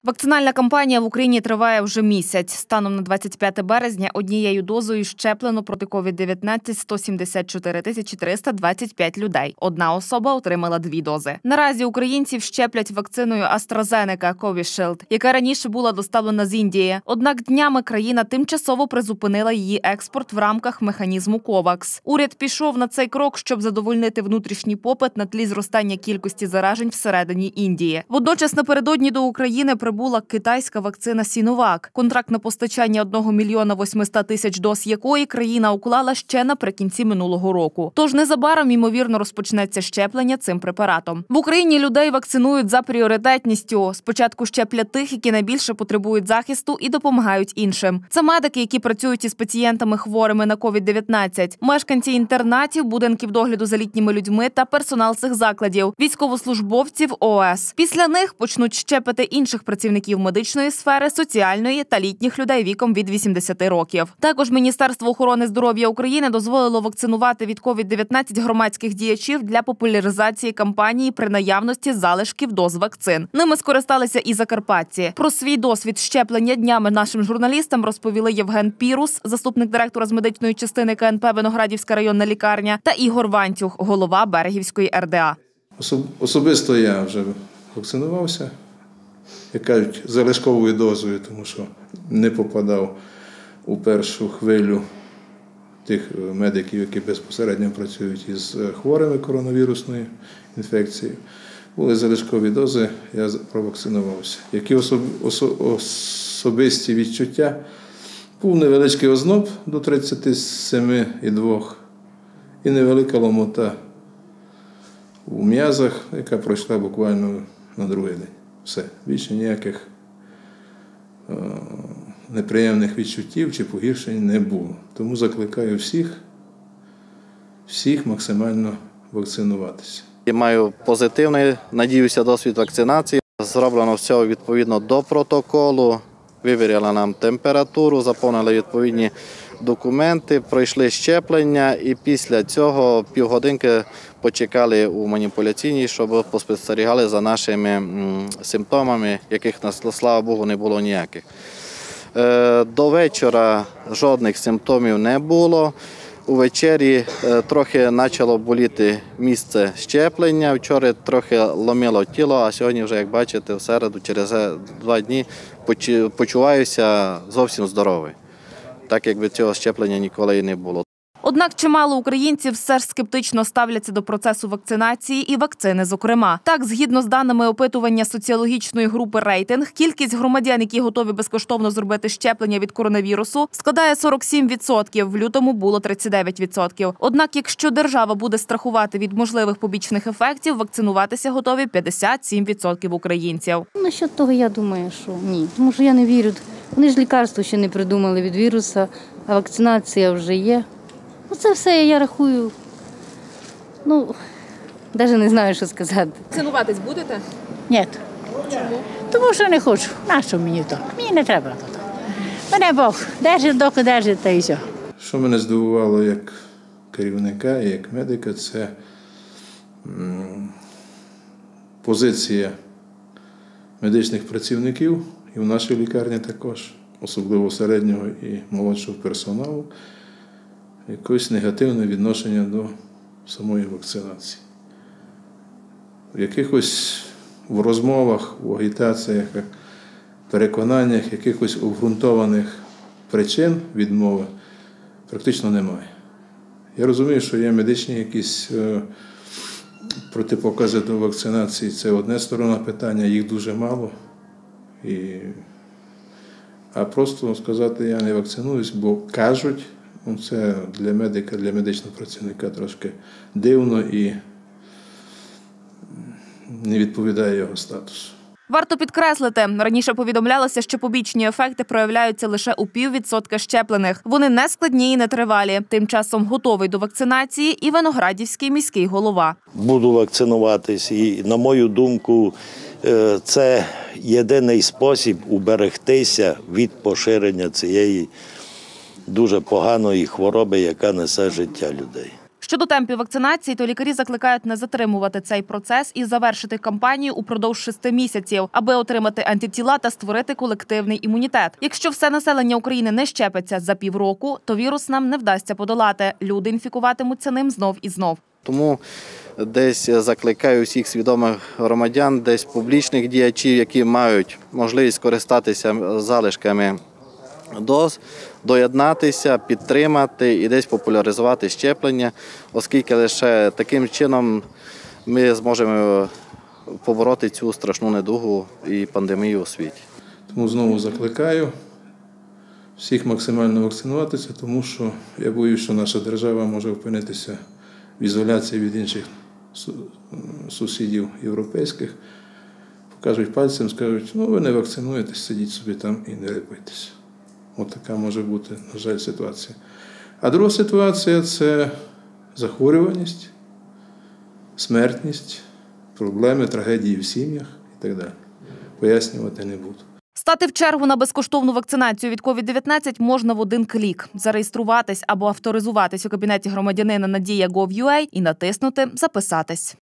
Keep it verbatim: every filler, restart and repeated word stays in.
Вакцинальна кампанія в Україні триває вже місяць. Станом на двадцять п'яте березня однією дозою щеплено проти ковід дев'ятнадцять сто сімдесят чотири тисячі триста двадцять п'ять людей. Одна особа отримала дві дози. Наразі українців щеплять вакциною AstraZeneca Covishield, яка раніше була доставлена з Індії. Однак днями країна тимчасово призупинила її експорт в рамках механізму ковакс. Уряд пішов на цей крок, щоб задовольнити внутрішній попит на тлі зростання кількості заражень всередині Індії. Водночас напередодні до України прибула китайська вакцина Сіновак, контракт на постачання одного мільйона восьмисот тисяч доз якої країна уклала ще наприкінці минулого року. Тож незабаром, ймовірно, розпочнеться щеплення цим препаратом. В Україні людей вакцинують за пріоритетністю. Спочатку щеплять тих, які найбільше потребують захисту і допомагають іншим. Це медики, які працюють із пацієнтами хворими на ковід дев'ятнадцять, мешканці інтернатів, будинків догляду за літніми людьми та персонал цих закладів, військовослужбовців О С. Після них почнуть щепити інших працівників медичної сфери, соціальної та літніх людей віком від вісімдесяти років. Також Міністерство охорони здоров'я України дозволило вакцинувати від ковід дев'ятнадцять громадських діячів для популяризації кампанії при наявності залишків доз вакцин. Ними скористалися і закарпатці. Про свій досвід щеплення днями нашим журналістам розповіли Євген Пірус, заступник директора з медичної частини К Н П «Виноградівська районна лікарня», та Ігор Вантюх, голова Берегівської Р Д А. Особисто я вже вакцинувався, як кажуть, залишковою дозою, тому що не попадав у першу хвилю тих медиків, які безпосередньо працюють із хворими коронавірусною інфекцією. Були залишкові дози, я провакцинувався. Які особисті відчуття? Був невеличкий озноб до тридцяти семи цілих двох і невелика ломота у м'язах, яка пройшла буквально на другий день. Все, більше ніяких е, неприємних відчуттів чи погіршень не було. Тому закликаю всіх, всіх максимально вакцинуватися. Я маю позитивний, надіюся, досвід вакцинації. Зроблено все відповідно до протоколу, вивіряли нам температуру, заповнили відповідні документи, пройшли щеплення і після цього півгодинки почекали у маніпуляційній, щоб поспостерігали за нашими симптомами, яких, слава Богу, не було ніяких. До вечора жодних симптомів не було. Увечері трохи почало боліти місце щеплення, вчора трохи ломило тіло, а сьогодні вже, як бачите, в середу, через два дні почуваюся зовсім здоровий. Так, якби цього щеплення ніколи і не було. Однак чимало українців все ж скептично ставляться до процесу вакцинації і вакцини, зокрема. Так, згідно з даними опитування соціологічної групи «Рейтинг», кількість громадян, які готові безкоштовно зробити щеплення від коронавірусу, складає сорок сім відсотків, в лютому було тридцять дев'ять відсотків. Однак, якщо держава буде страхувати від можливих побічних ефектів, вакцинуватися готові п'ятдесят сім відсотків українців. Насчет того, я думаю, що ні, тому що я не вірю. Вони ж лікарство ще не придумали від віруса, а вакцинація вже є. Оце все, я рахую, ну, навіть не знаю, що сказати. Вакцинуватись будете? Ні. Чому? Тому що не хочу. Нащо мені то? Мені не треба то. Мене Бог держить, доки держить, та і все. Що мене здивувало як керівника і як медика, це позиція медичних працівників, і в нашій лікарні також, особливо середнього і молодшого персоналу, якесь негативне відношення до самої вакцинації. В якихось в розмовах, в агітаціях, переконаннях, якихось обґрунтованих причин відмови практично немає. Я розумію, що є медичні якісь протипокази до вакцинації, це одна сторона питання, їх дуже мало. І... А просто сказати, я не вакцинуюсь, бо кажуть, це для медика, для медичного працівника трошки дивно і не відповідає його статусу. Варто підкреслити, раніше повідомлялося, що побічні ефекти проявляються лише у піввідсотка щеплених. Вони не складні і нетривалі. Тим часом готовий до вакцинації і Виноградівський міський голова. Буду вакцинуватись і, на мою думку, це єдиний спосіб уберегтися від поширення цієї дуже поганої хвороби, яка несе життя людей. Щодо темпів вакцинації, то лікарі закликають не затримувати цей процес і завершити кампанію упродовж шести місяців, аби отримати антитіла та створити колективний імунітет. Якщо все населення України не щепиться за півроку, то вірус нам не вдасться подолати. Люди інфікуватимуться ним знов і знов. Тому десь закликаю всіх свідомих громадян, десь публічних діячів, які мають можливість користатися залишками доз, доєднатися, підтримати і десь популяризувати щеплення, оскільки лише таким чином ми зможемо побороти цю страшну недугу і пандемію у світі. Тому знову закликаю всіх максимально вакцинуватися, тому що я боюсь, що наша держава може опинитися в ізоляції від інших сусідів європейських. Покажуть пальцем, скажуть, ну ви не вакцинуєтесь, сидіть собі там і не рипайтеся. Ось така може бути, на жаль, ситуація. А друга ситуація – це захворюваність, смертність, проблеми, трагедії в сім'ях і так далі. Пояснювати не буду. Стати в чергу на безкоштовну вакцинацію від ковід дев'ятнадцять можна в один клік. Зареєструватись або авторизуватись у кабінеті громадянина на дія точка гов точка ю а і натиснути «Записатись».